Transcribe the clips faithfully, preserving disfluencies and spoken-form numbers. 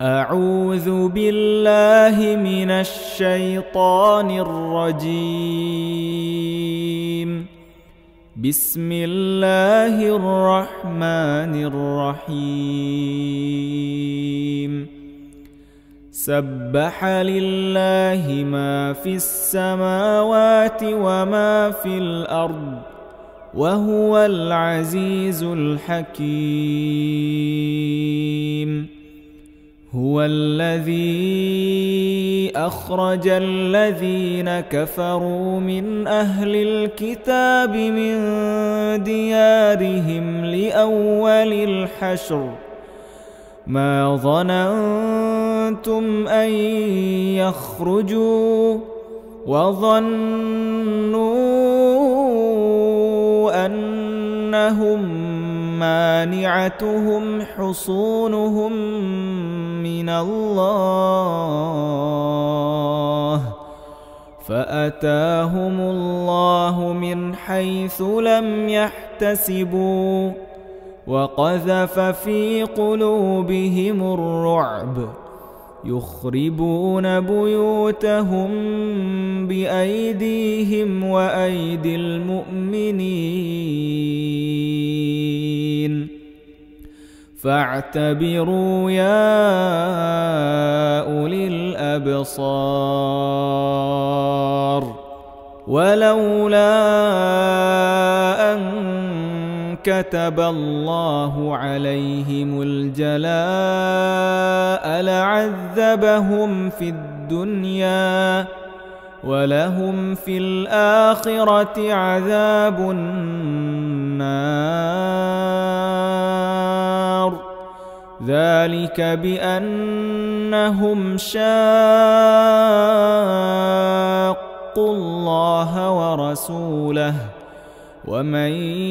أعوذ بالله من الشيطان الرجيم. بسم الله الرحمن الرحيم. سبح لله ما في السماوات وما في الأرض وهو العزيز الحكيم. هو الذي أخرج الذين كفروا من أهل الكتاب من ديارهم لأول الحشر ما ظننتم أن يخرجوا وظنوا أنهم مانعتهم حصونهم من الله فأتاهم الله من حيث لم يحتسبوا وقذف في قلوبهم الرعب يخربون بيوتهم بأيديهم وأيدي المؤمنين فاعتبروا يا أولي الأبصار. ولولا أن كتب الله عليهم الجلاء لعذبهم في الدنيا ولهم في الآخرة عذاب النار. ذلك بأنهم شاقوا الله ورسوله ومن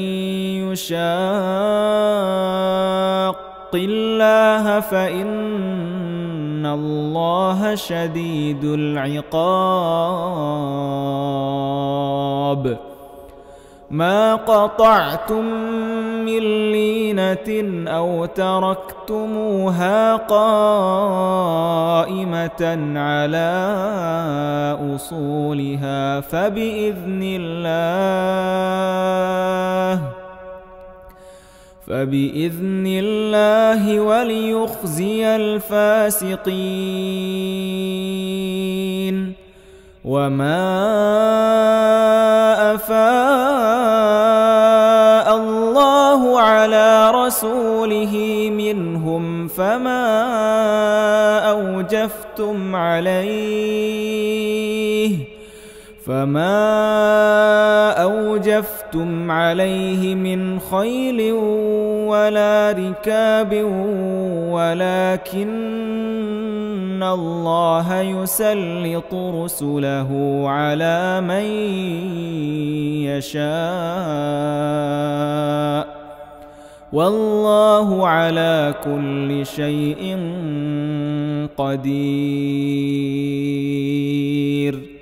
يشاق الله فإن الله شديد العقاب. ما قطعتم من لينة أو تركتموها قائمة على أصولها فبإذن الله فبإذن الله وليخزي الفاسقين. وما أفاء الله على رسوله منهم فما أوجفتم عليه فما أوجفتم عليه من خيل ولا ركاب ولكن الله يسلط رسله على من يشاء والله على كل شيء قدير.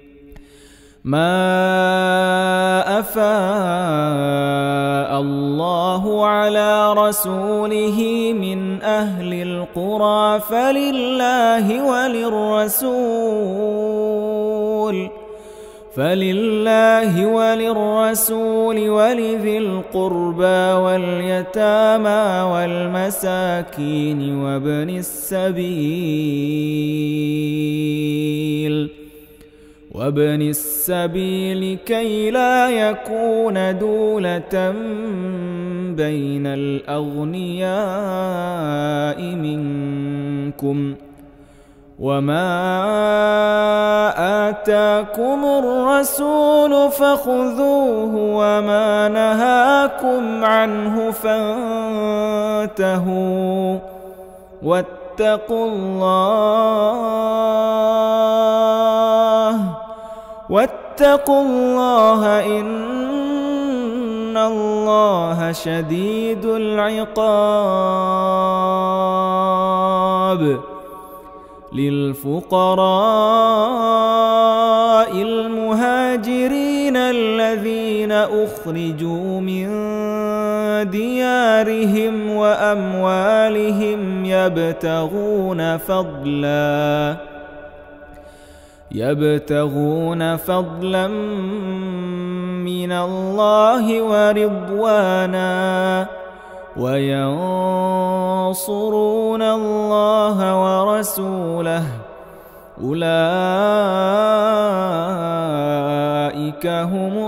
ما أفاء الله على رسوله من أهل القرى فلله وللرسول فلله وللرسول ولذي القربى واليتامى والمساكين وابن السبيل وابن السبيل كي لا يكون دولة بين الأغنياء منكم. وما آتاكم الرسول فخذوه وما نهاكم عنه فانتهوا واتقوا الله واتقوا الله إن الله شديد العقاب. للفقراء المهاجرين الذين أخرجوا من ديارهم وأموالهم يبتغون فضلا يبتغون فضلا من الله ورضوانا وينصرون الله ورسوله أولئك هم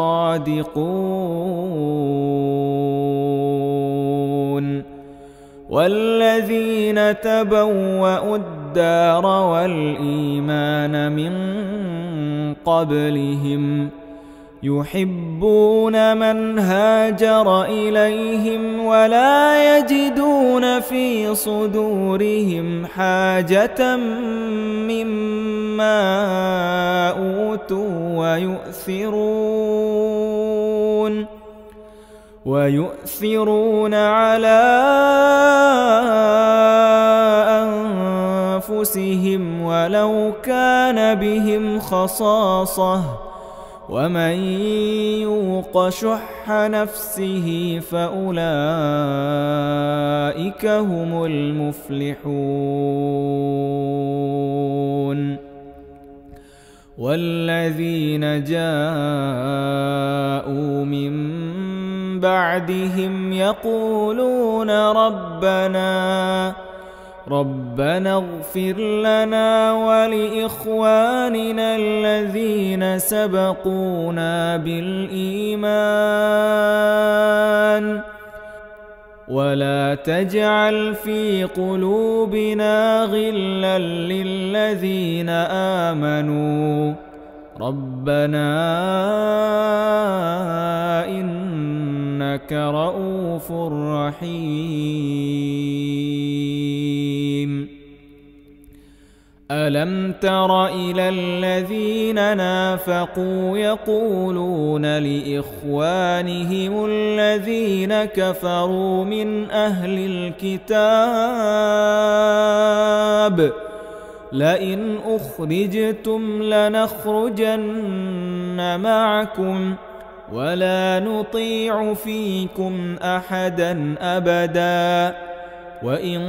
الصادقون والذين تبوأوا الدار والإيمان من قبلهم يحبون من هاجر إليهم ولا يجدون في صدورهم حاجة مما أوتوا ويؤثرون ويؤثرون على أنفسهم ولو كان بهم خصاصة ومن يوق شح نفسه فأولئك هم المفلحون والذين جاءوا من بعدهم يقولون ربنا ربنا اغفر لنا ولإخواننا الذين سبقونا بالإيمان ولا تجعل في قلوبنا غلا للذين آمنوا ربنا إنك رؤوف رحيم ألم تر إلى الذين نافقوا يقولون لإخوانهم الذين كفروا من أهل الكتاب لئن أخرجتم لنخرجن معكم ولا نطيع فيكم أحدا أبدا وإن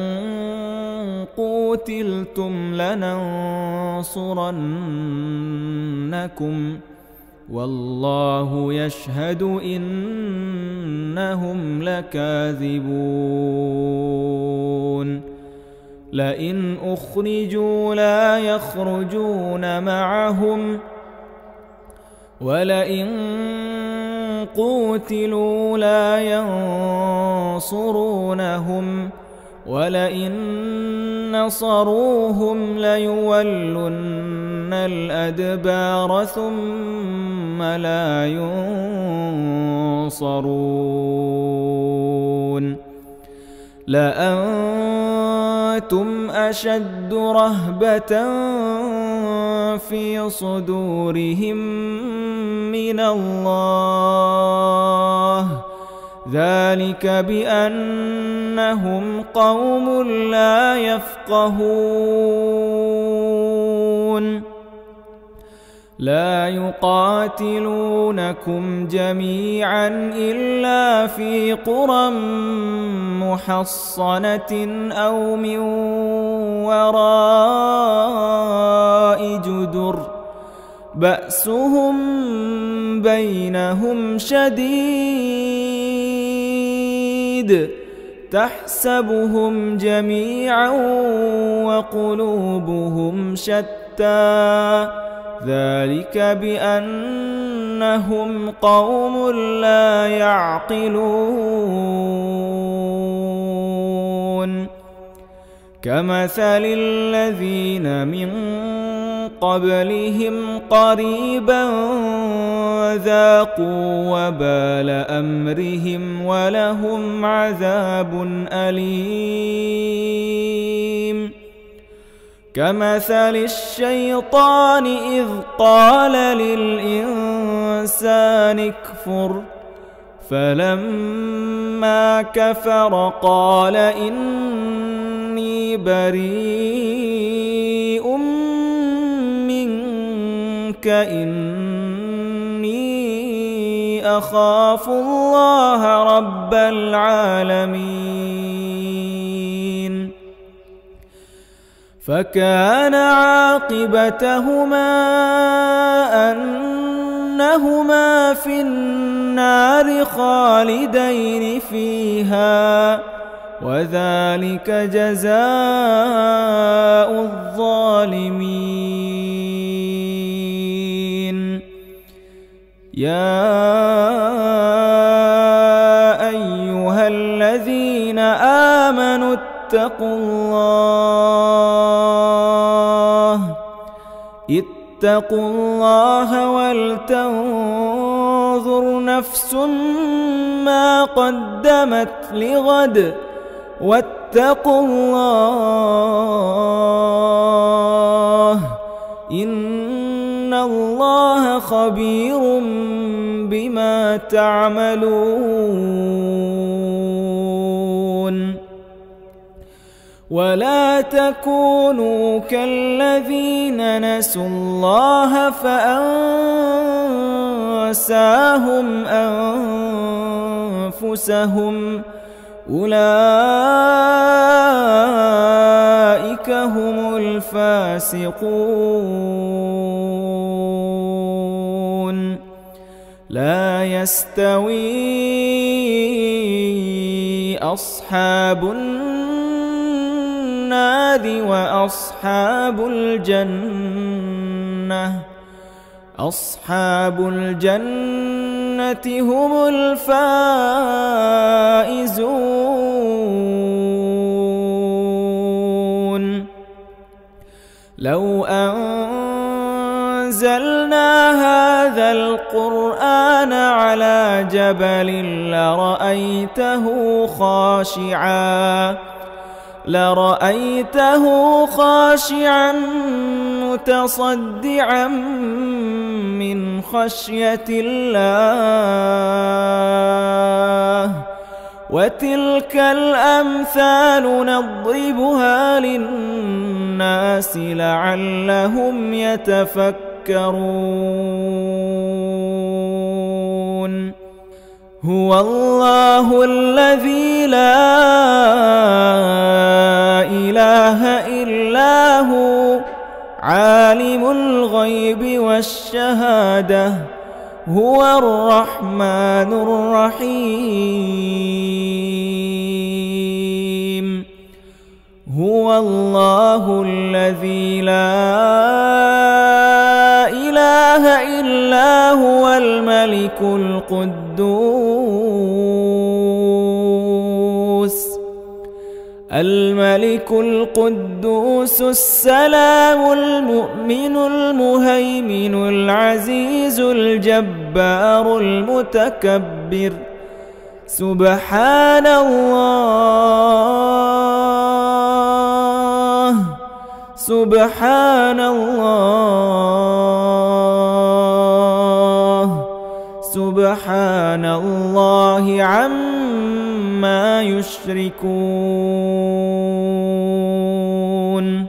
قوتلتم لننصرنكم والله يشهد إنهم لكاذبون لئن أخرجوا لا يخرجون معهم ولئن قوتلوا لا ينصرونهم ولئن نصروهم ليولن الأدبار ثم لا ينصرون لأنتم أشد رهبة في صدورهم من الله ذلك بأنهم قوم لا يفقهون لا يقاتلونكم جميعا إلا في قرى محصنة أو من وراء جدر بأسهم بينهم شديد تحسبهم جميعا وقلوبهم شتى ذلك بأنهم قوم لا يعقلون كمثل الذين من قبلهم قريبا ذاقوا وبال أمرهم ولهم عذاب أليم كمثل الشيطان إذ قال للإنسان اكفر فلما كفر قال إني بريء منك إني أخاف الله رب العالمين. فكان عاقبتهما أنهما في النار خالدين فيها، وذلك جزاء الظالمين. يا أيها الذين آمنوا اتقوا الله اتقوا الله ولتنظر نفس ما قدمت لغد واتقوا الله إن الله خبير بما تعملون. ولا تكونوا كالذين نسوا الله فأنساهم أنفسهم أولئك هم الفاسقون. لا يستوي أصحاب النار وأصحاب الجنة أصحاب الجنة هم الفائزون. لو أنزلنا هذا القرآن على جبل لرأيته خاشعا لرأيته خاشعا متصدعا من خشية الله. وتلك الأمثال نضربها للناس لعلهم يتفكرون. هو الله الذي لا إله إلا هو عالم الغيب والشهادة هو الرحمن الرحيم. هو الله الذي لا إله إلا هو الملك القدوس الملك القدوس السلام المؤمن المهيمن العزيز الجبار المتكبر. سبحان الله سبحان الله سبحان الله عما يشركون.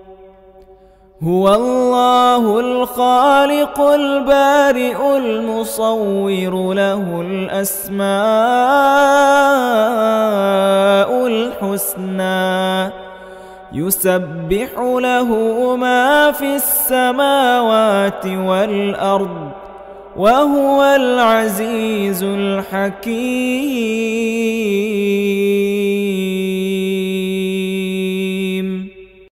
هو الله الخالق البارئ المصور له الأسماء الحسنى يسبح له ما في السماوات والأرض وهو العزيز الحكيم.